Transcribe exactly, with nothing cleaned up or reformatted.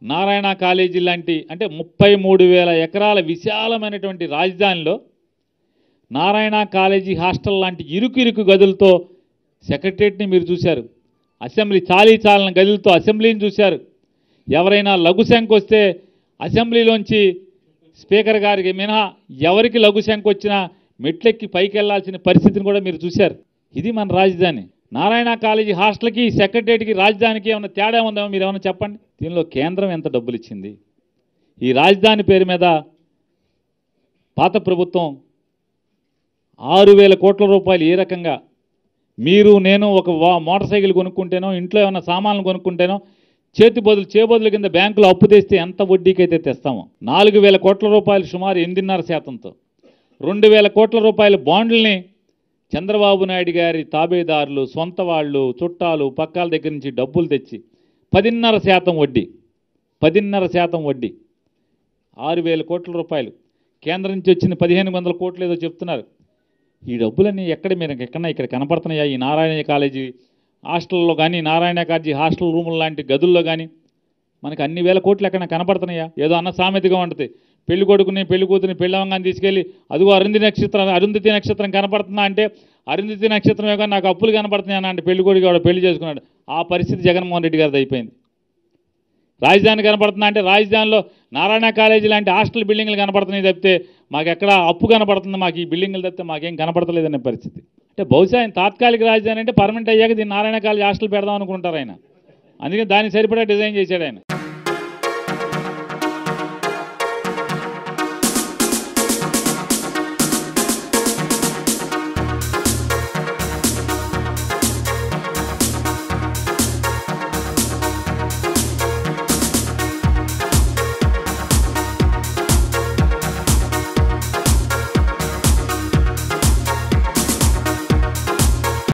Narayana college లాంటి అంటే ముప్పై మూడు వేల ఎకరాల విశాలమైనటువంటి రాజధానిలో నారాయణ కాలేజీ హాస్టల్ లాంటి ఇరుకు ఇరుకు గదులతో సెక్రటరియట్ని మీరు చూశారు. అసెంబ్లీ చాలీ చాలని గదులతో అసెంబ్లీని చూశారు. ఎవరైనా లఘుశంఖ వస్తే అసెంబ్లీలోంచి స్పీకర్ గారికి మినహా ఎవరికి లఘుశంఖ వచ్చినా మెట్లెక్కి పైకి వెళ్లాల్సిన పరిస్థితిని కూడా మీరు చూశారు. ఇది మన రాజధాని. నారాయణ కాలేజీ హాస్టల్కి సెక్రటరియట్కి రాజధానికి ఏమైనా తేడా ఉందేమో మీరు ఏమైనా చెప్పండి. దీనిలో కేంద్రం ఎంత డబ్బులు ఇచ్చింది? ఈ రాజధాని పేరు మీద పాత ప్రభుత్వం ఆరు వేల కోట్ల రూపాయలు ఏ రకంగా మీరు నేను ఒక మోటార్ సైకిల్ కొనుక్కుంటేనో ఇంట్లో ఏమైనా సామాన్లు కొనుక్కుంటేనో చేతి బదులు చేబదుల కింద బ్యాంకులో అప్పు తెస్తే ఎంత వడ్డీకైతే తెస్తామో నాలుగు వేల కోట్ల రూపాయలు సుమారు ఎనిమిదిన్నర శాతంతో రెండు వేల కోట్ల రూపాయల బాండ్లని చంద్రబాబు నాయుడు గారి తాబేదారులు సొంత వాళ్ళు చుట్టాలు పక్కాల దగ్గర నుంచి డబ్బులు తెచ్చి పదిన్నర శాతం వడ్డీ పదిన్నర శాతం వడ్డీ ఆరు వేల కోట్ల రూపాయలు కేంద్రం నుంచి వచ్చింది పదిహేను వందల కోట్లు ఏదో చెప్తున్నారు. ఈ డబ్బులన్నీ ఎక్కడ మీరు ఎక్కడన్నా ఇక్కడ కనపడుతున్నాయా? ఈ నారాయణ కాలేజీ హాస్టల్లో కానీ నారాయణ కాలేజీ హాస్టల్ రూముల లాంటి గదుల్లో కానీ మనకి అన్ని వేల కోట్లు ఎక్కడన్నా కనపడుతున్నాయా? ఏదో అన్న సామెతగా ఉంటుంది, పెళ్లి కొడుకుని పెళ్లి కూతురిని పెళ్ళవంగాన్ని తీసుకెళ్ళి అదిగో అరుంధతి నక్షత్రం అరుంధతి నక్షత్రం కనపడుతుందా అంటే అరుంధతి నక్షత్రమే కానీ నాకు అప్పులు కనపడుతున్నాయి అన్న అంటే పెళ్లి కొడుకు వాడు పెళ్లి చేసుకున్నాడు. ఆ పరిస్థితి జగన్మోహన్ రెడ్డి గారిది అయిపోయింది. రాజధాని కనపడుతుందా అంటే రాజధానిలో నారాయణ కాలేజీ లాంటి హాస్టల్ బిల్డింగ్లు కనపడుతున్నాయి తప్పితే మాకు ఎక్కడ అప్పు కనపడుతుంది, మాకు ఈ బిల్డింగ్లు తప్పితే మాకేం కనపడతలేదనే పరిస్థితి. అంటే బహుశా ఆయన తాత్కాలిక రాజధాని అంటే పర్మనెంట్ అయ్యాక దీన్ని నారాయణ కాలేజీ హాస్టల్ పెడదాం అనుకుంటారు ఆయన. అందుకని దానికి సరిపడా డిజైన్ చేశాడు ఆయన.